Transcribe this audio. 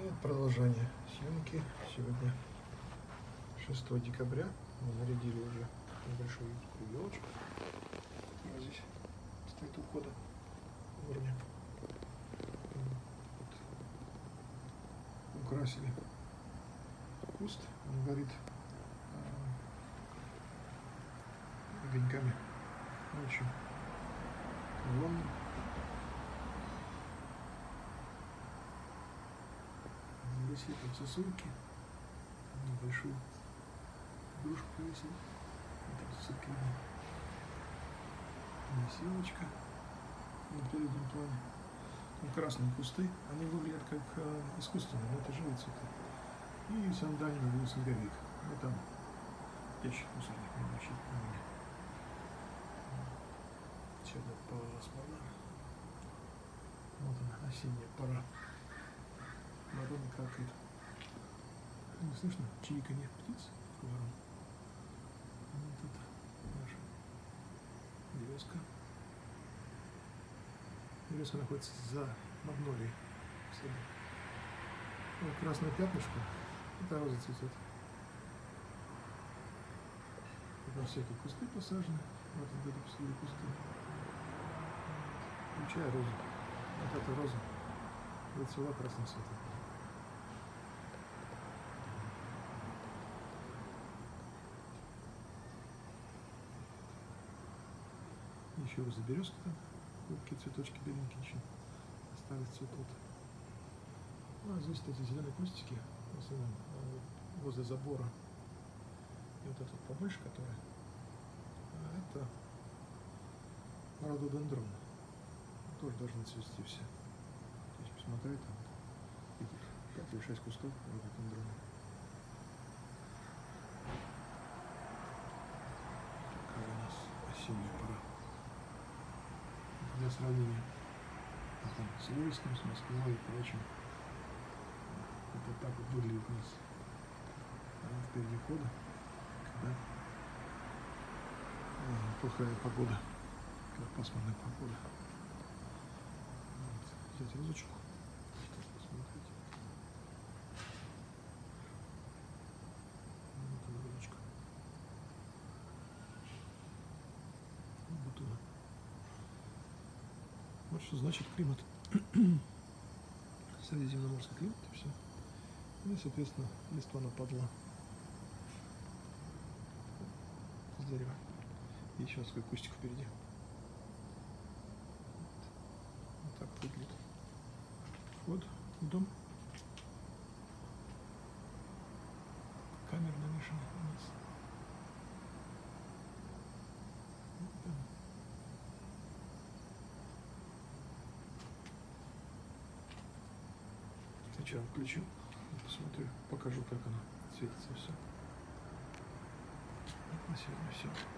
Продолжение съемки. Сегодня 6 декабря. Мы нарядили уже небольшую елочку. Она здесь стоит у входа в урне. Вот. Украсили куст. Он горит огоньками. Очень колонны. Здесь лепим сосульки. Небольшую игрушку повесили. Там сосульки видно. Веселочка на переднем плане. Там красные кусты. Они выглядят как искусственные, но это живые цветы. И в самом дальнем углу снеговик. Ну там ящик мусорник, не обращайте внимания. Сегодня пора смола. Вот она, осенняя пора. Ворона какает. Не слышно чириканье птиц. Ворон. Вот это наша березка. Березка находится за магнолией в саду. Вот красное пятнышко. Это роза цветет. Там всякие кусты посажены. В этом году посадили кусты. Включая розу. Вот эта роза выцвела красным цветом. Еще роза березки там. Какие цветочки беленькие еще остались, цветут. Ну, а здесь эти зеленые кустики, в основном возле забора. И вот этот побольше, который, это рододендрон. Тоже должны цвести все. То есть посмотреть, там идут 5 или 6 кустов рододендрона. Такая у нас осенняя пора. Для сравнения с Вольском, с Москвой и прочим. Это так вот выглядит у нас впереди входа, когда плохая погода, когда пасмурная погода. Вот. Взять розочку, посмотреть. Вот она, розочка. Вот она. Вот что значит климат. Средиземноморский климат и все. И, соответственно, листва нападла с дерева. И еще свой кустик впереди. Вот так выглядит вход в дом. Камера навешана у нас. Сначала включу, посмотрю, покажу, как оно светится все. Вот на сегодня все.